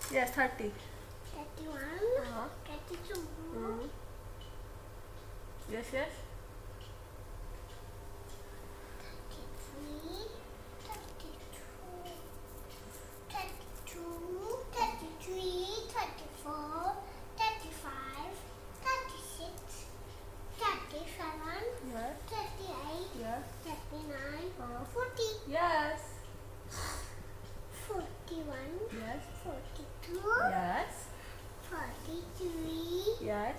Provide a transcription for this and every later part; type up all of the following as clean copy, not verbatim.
Yes, 30. 31, 32, Yes, yes. 33, 32, 32, 33, 34, 35, 36, 37, Yes. 38, Yes. 39, 40, Yes. 41, Yes. 42, Yes. 43, Yes.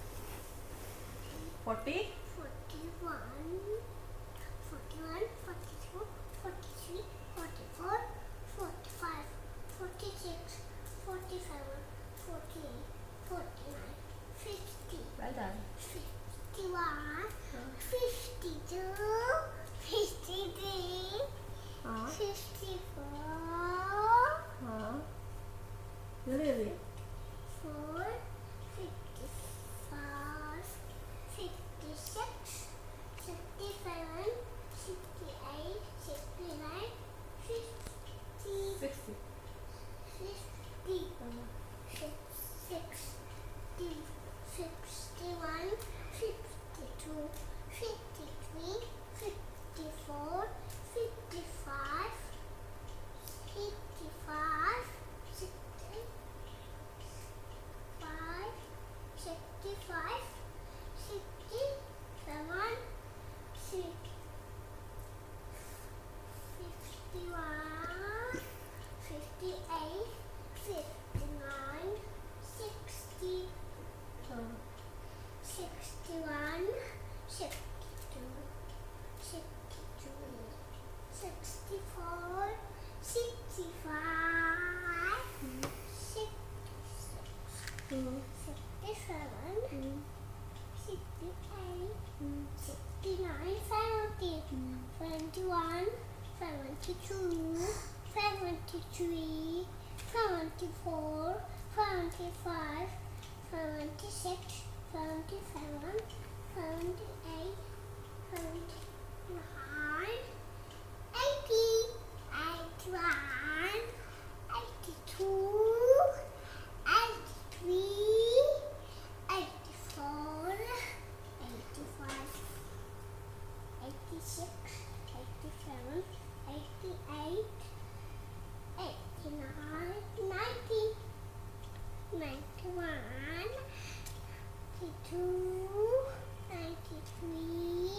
40. 41, 41, 42, 43, 44, 45, 46, 47, 48, 49, 50, Well done. 51, 52, 53, 54, Really? 4, 55, 56, 57, 68, 69, 50, 60. 50, 60, 61, 52, 53, 54, 55, 55, 65, 65, 67, 51, 58, 59, 60, 61, 62, 63, 64, 65, 67, 68, 69, 70, 71, 72, 73, 74, 75, 76, 77, 78, 79, 80, 81, 82, 83, 84, 85, 86, 87, 88, 89, 90, 91, 92, 93,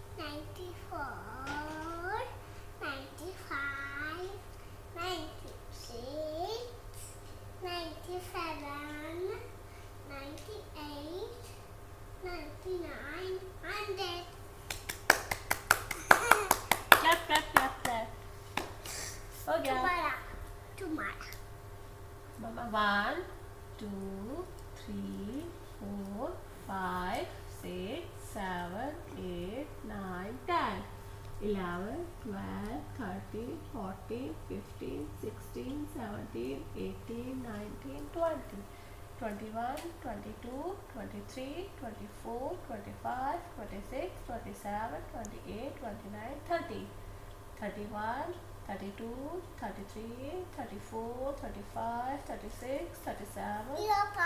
94, 95, 96, 97, 98, 99, 100. Clap, clap, clap, clap. हो गया. Tomorrow. Mama, 1, 2, 3, 4, 5, 6, 7, 8, 9, 10, 11, 12, 13, 14, 15, 16, 17, 18, 19, 20, 21, 22, 23, 24, 25, 26, 27, 28, 29, 30, 31, 32, 33, 34, 35, 36, 37,